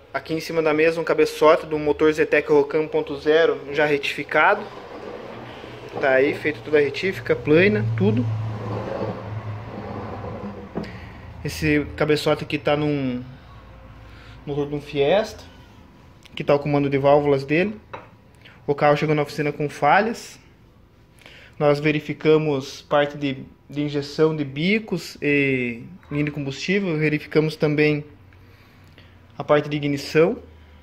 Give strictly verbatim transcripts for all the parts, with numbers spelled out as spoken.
aqui em cima da mesa um cabeçote do motor Zetec Rocan um ponto zero já retificado. Tá aí, feito toda a retífica, plana, tudo. Esse cabeçote aqui tá num motor de um Fiesta. Aqui tá o comando de válvulas dele. O carro chegou na oficina com falhas. Nós verificamos parte de, de injeção de bicos e linha de combustível. Verificamos também a parte de ignição.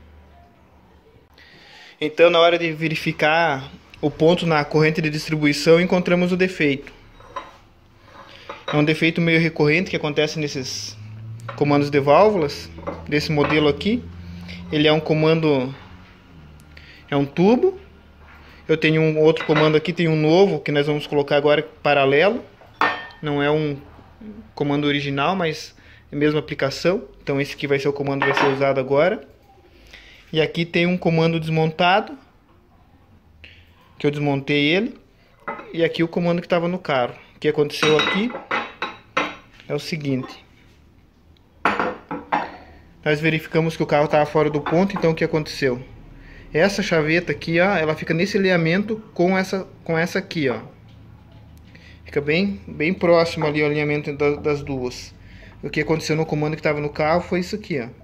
Então, na hora de verificar o ponto na corrente de distribuição, encontramos o defeito. É um defeito meio recorrente que acontece nesses comandos de válvulas desse modelo aqui. Ele é um comando, é um tubo. Eu tenho um outro comando aqui, tem um novo que nós vamos colocar agora paralelo. Não é um comando original, mas é a mesma aplicação. Então esse aqui vai ser o comando que vai ser usado agora. E aqui tem um comando desmontado, que eu desmontei ele. E aqui o comando que estava no carro. O que aconteceu aqui é o seguinte. Nós verificamos que o carro estava fora do ponto, então o que aconteceu? Essa chaveta aqui, ó, ela fica nesse alinhamento com essa, com essa aqui, ó. Fica bem, bem próximo ali o alinhamento das, das duas. O que aconteceu no comando que estava no carro foi isso aqui, ó.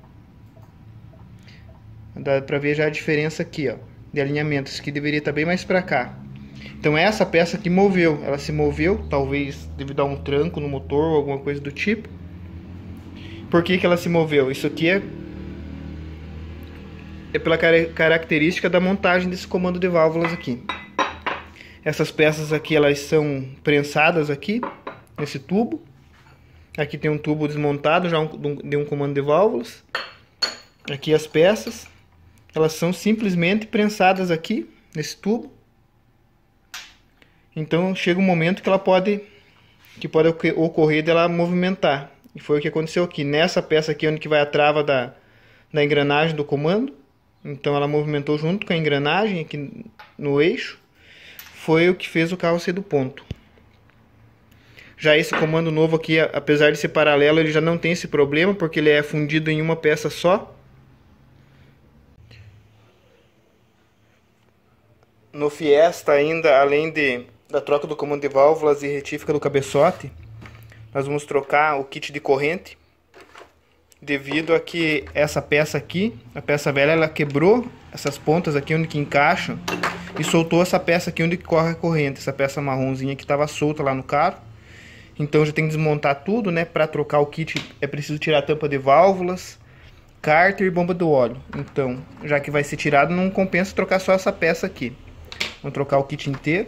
Dá pra ver já a diferença aqui, ó, de alinhamento. Isso aqui deveria estar bem mais pra cá. Então essa peça aqui moveu, ela se moveu, talvez devido a um tranco no motor ou alguma coisa do tipo. Por que que ela se moveu? Isso aqui é, é pela car característica da montagem desse comando de válvulas aqui. Essas peças aqui, elas são prensadas aqui, nesse tubo. Aqui tem um tubo desmontado, já um, de um comando de válvulas. Aqui as peças, elas são simplesmente prensadas aqui, nesse tubo. Então chega um momento que ela pode, que pode ocorrer dela movimentar. E foi o que aconteceu aqui. Nessa peça aqui, onde que vai a trava da, da engrenagem do comando. Então ela movimentou junto com a engrenagem aqui no eixo. Foi o que fez o carro sair do ponto. Já esse comando novo aqui, apesar de ser paralelo, ele já não tem esse problema, porque ele é fundido em uma peça só. No Fiesta ainda, além de, da troca do comando de válvulas e retífica do cabeçote, nós vamos trocar o kit de corrente, devido a que essa peça aqui, a peça velha, ela quebrou essas pontas aqui onde que encaixam e soltou essa peça aqui onde que corre a corrente, essa peça marronzinha que estava solta lá no carro. Então já tem que desmontar tudo, né? Para trocar o kit é preciso tirar a tampa de válvulas, cárter e bomba do óleo. Então, já que vai ser tirado, não compensa trocar só essa peça aqui. Vamos trocar o kit inteiro.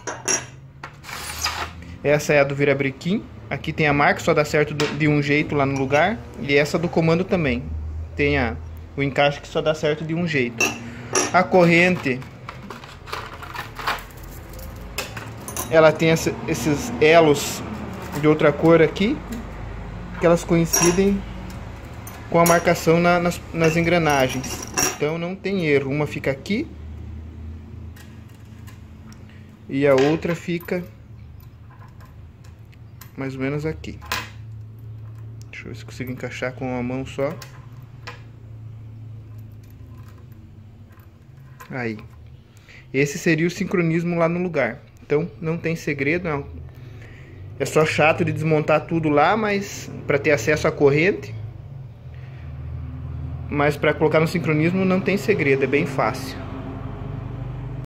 Essa é a do virabrequim. Aqui tem a marca, só dá certo de um jeito lá no lugar. E essa do comando também. Tem a, o encaixe que só dá certo de um jeito. A corrente, ela tem essa, esses elos de outra cor aqui, que elas coincidem com a marcação na, nas, nas engrenagens. Então não tem erro. Uma fica aqui e a outra fica mais ou menos aqui. Deixa eu ver se consigo encaixar com uma mão só. Aí. Esse seria o sincronismo lá no lugar. Então não tem segredo. Não. É só chato de desmontar tudo lá, mas para ter acesso à corrente. Mas para colocar no sincronismo não tem segredo, é bem fácil.